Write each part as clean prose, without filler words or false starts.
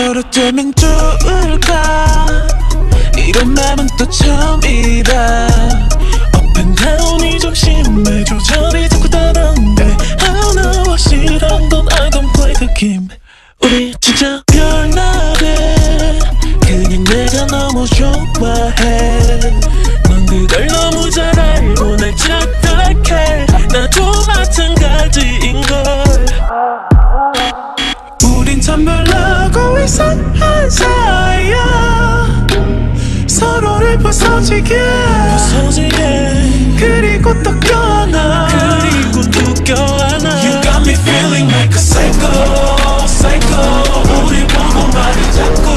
멀어두면 좋을까 이런 맘은 또 처음이라 Up and down이 좀 심해 조절이 자꾸 다른데 하나와 싫은 건 I don't play the game 우리 진짜 별나래 그냥 내가 너무 좋아해 넌 그걸 너무 잘 알고 날 착각해 나도 마찬가지인걸 우린 참 별나고 이상한 사이야 서로를 부서지게 그리고 또 껴안아 You got me feeling like a psycho psycho 우리 보고 말이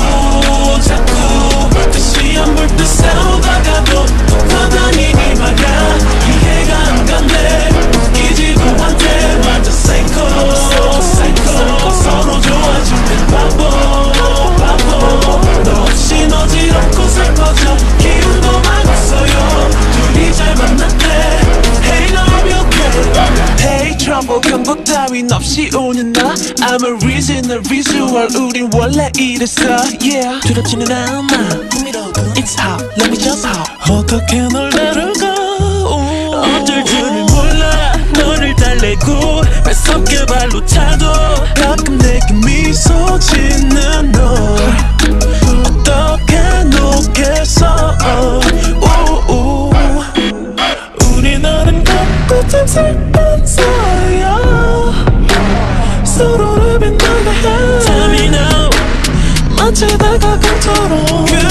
자꾸 다시 안 볼 듯 싸우다가도 화나니 말야 이해가 안 간대 웃기지도 않대 완전 psycho psycho 서로 좋아지는 바보 너 없이 어지럽고 슬퍼져 기운도 많았어요 둘이 잘 만났대 Hey now I'm okay Hey trouble 경고 따윈 없이 오는 나 I'm a original visual 우린 원래 이랬어 Yeah 두렵지는 않아 It's hot let me jump out 어떻게 널 다룰까 어쩔 줄을 몰라 너를 달래고 매섭게 발로 차도 가끔 내게 미소 짓는 너 어떻게 놓겠어 우리 나름 같고 참 슬픈 사이야 서로를 빛나게 해 Tell me now 마치 다가간 처럼